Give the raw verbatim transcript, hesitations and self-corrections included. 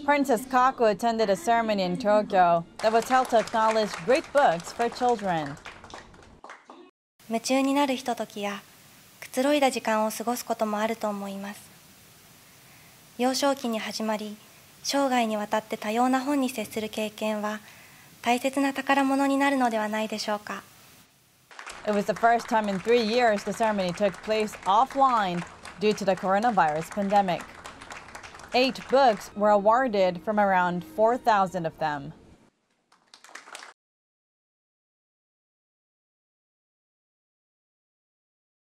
Princess Kako attended a ceremony in Tokyo that was held to acknowledge great books for children. 夢中になるひとときやくつろいだ時間を過ごすこともあると思います。幼少期に始まり、生涯にわたって多様な本に接する経験は大切な宝物になるのではないでしょうか。 It was the first time in three years the ceremony took place offline due to the coronavirus pandemic. Eight books were awarded from around four thousand of them.